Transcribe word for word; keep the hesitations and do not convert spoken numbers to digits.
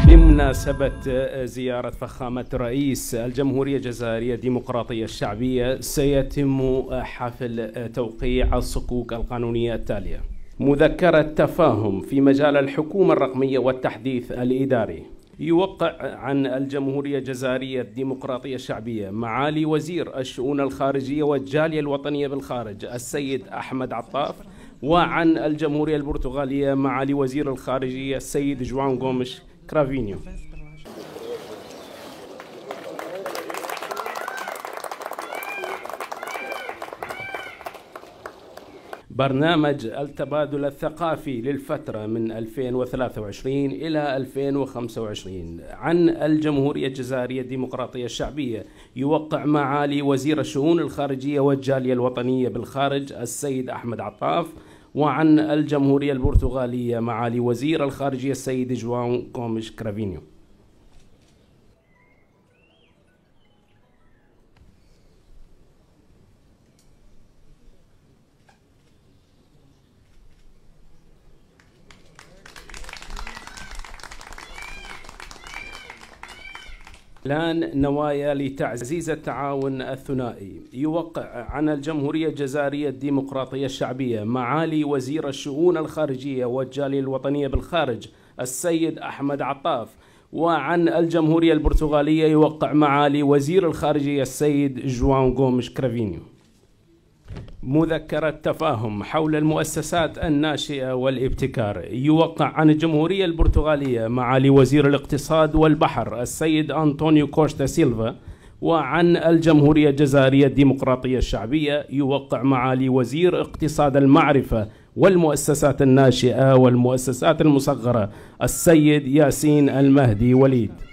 بمناسبة زيارة فخامة رئيس الجمهورية الجزائرية الديمقراطية الشعبية سيتم حفل توقيع الصكوك القانونية التالية: مذكرة تفاهم في مجال الحكومة الرقمية والتحديث الإداري. يوقع عن الجمهورية الجزائرية الديمقراطية الشعبية معالي وزير الشؤون الخارجية والجالية الوطنية بالخارج السيد أحمد عطاف، وعن الجمهورية البرتغالية معالي وزير الخارجية السيد جواو غوميش كرافينيو. برنامج التبادل الثقافي للفترة من ألفين وثلاثة وعشرين إلى ألفين وخمسة وعشرين عن الجمهورية الجزائرية الديمقراطية الشعبية. يوقع معالي وزير الشؤون الخارجية والجالية الوطنية بالخارج السيد أحمد عطاف، وعن الجمهورية البرتغالية معالي وزير الخارجية السيد جواو غوميش كرافينيو. إعلان نوايا لتعزيز التعاون الثنائي. يوقع عن الجمهورية الجزائرية الديمقراطية الشعبية معالي وزير الشؤون الخارجية والجالية الوطنية بالخارج السيد أحمد عطاف، وعن الجمهورية البرتغالية يوقع معالي وزير الخارجية السيد جواو غوميش كرافينيو. مذكرة تفاهم حول المؤسسات الناشئة والابتكار. يوقع عن الجمهورية البرتغالية معالي وزير الاقتصاد والبحر السيد أنطونيو كوستا سيلفا، وعن الجمهورية الجزائرية الديمقراطية الشعبية يوقع معالي وزير اقتصاد المعرفة والمؤسسات الناشئة والمؤسسات المصغرة السيد ياسين المهدي وليد.